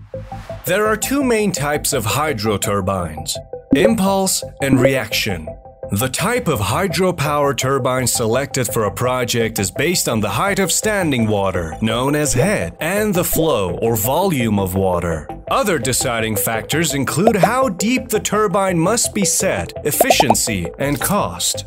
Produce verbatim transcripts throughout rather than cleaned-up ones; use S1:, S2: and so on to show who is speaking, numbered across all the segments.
S1: There are two main types of hydroturbines: impulse and reaction. The type of hydropower turbine selected for a project is based on the height of standing water, known as head, and the flow or volume of water. Other deciding factors include how deep the turbine must be set, efficiency, and cost.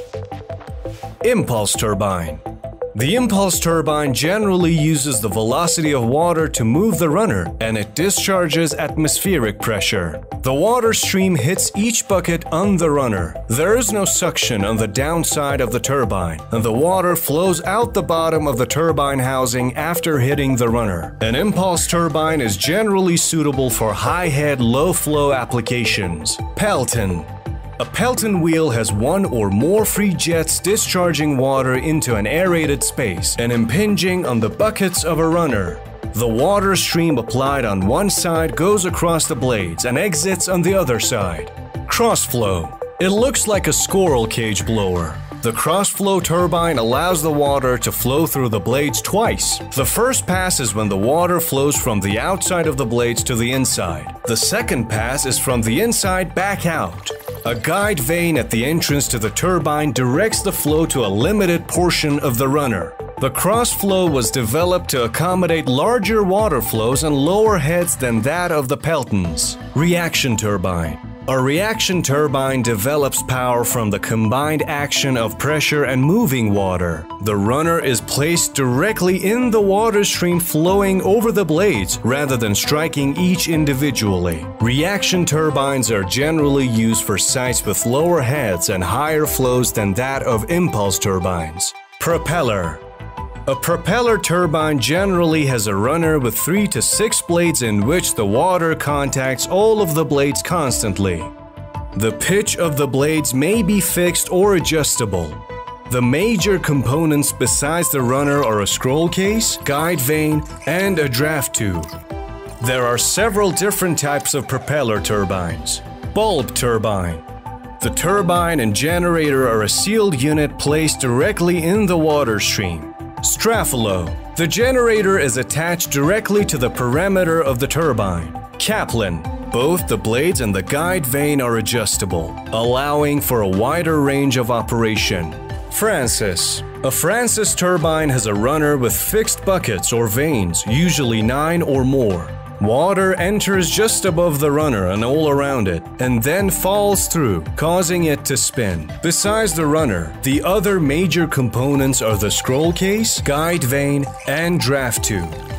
S1: Impulse turbine. The impulse turbine generally uses the velocity of water to move the runner, and it discharges atmospheric pressure. The water stream hits each bucket on the runner. There is no suction on the downside of the turbine, and the water flows out the bottom of the turbine housing after hitting the runner. An impulse turbine is generally suitable for high-head, low-flow applications. Pelton. A Pelton wheel has one or more free jets discharging water into an aerated space and impinging on the buckets of a runner. The water stream applied on one side goes across the blades and exits on the other side. Crossflow. It looks like a squirrel cage blower. The crossflow turbine allows the water to flow through the blades twice. The first pass is when the water flows from the outside of the blades to the inside. The second pass is from the inside back out. A guide vane at the entrance to the turbine directs the flow to a limited portion of the runner. The crossflow was developed to accommodate larger water flows and lower heads than that of the Peltons. Reaction turbine. A reaction turbine develops power from the combined action of pressure and moving water. The runner is placed directly in the water stream flowing over the blades rather than striking each individually. Reaction turbines are generally used for sites with lower heads and higher flows than that of impulse turbines. Propeller. A propeller turbine generally has a runner with three to six blades in which the water contacts all of the blades constantly. The pitch of the blades may be fixed or adjustable. The major components besides the runner are a scroll case, guide vane, and a draft tube. There are several different types of propeller turbines. Bulb turbine. The turbine and generator are a sealed unit placed directly in the water stream. STRAFLO. The generator is attached directly to the perimeter of the turbine. KAPLAN. Both the blades and the guide vane are adjustable, allowing for a wider range of operation. Francis. A Francis turbine has a runner with fixed buckets or vanes, usually nine or more. Water enters just above the runner and all around it, and then falls through, causing it to spin. Besides the runner, the other major components are the scroll case, guide vane, and draft tube.